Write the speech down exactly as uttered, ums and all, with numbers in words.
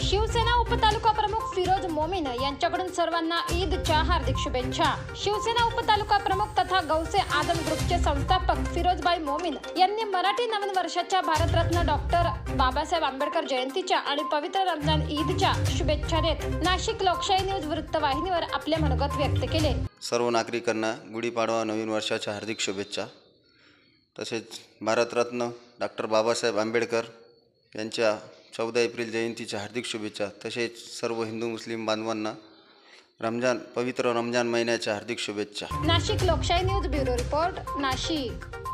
शिवसेना उपतालुका प्रमुख फिरोज मोमीन यांच्याकडून सर्वांना ईदच्या हार्दिक शुभेच्छा। शिवसेना उपतालुका प्रमुख तथा गौसे आजम ग्रुपचे संस्थापक फिरोजभाई मोमीन यांनी मराठी नवीन वर्षाच्या भारतरत्न डॉक्टर बाबासाहेब आंबेडकर जयंतीच्या आणि पवित्र रमजान ईदच्या शुभेच्छा देत नाशिक लोकशाही न्यूज वृत्तवाहिनीवर आपले मनोगत व्यक्त केले। सर्व नागरिकांना गुढीपाडवा नवीन वर्षाच्या हार्दिक शुभेच्छा। तसेच भारतरत्न डॉक्टर बाबासाहेब आंबेडकर यांच्या चौदा एप्रिल जयंतीच्या हार्दिक शुभेच्छा। तसेच सर्व हिंदू मुस्लिम बांधवांना रमजान पवित्र रमजान महिन्याच्या हार्दिक शुभेच्छा। नाशिक लोकशाही न्यूज ब्युरो रिपोर्ट, नाशिक।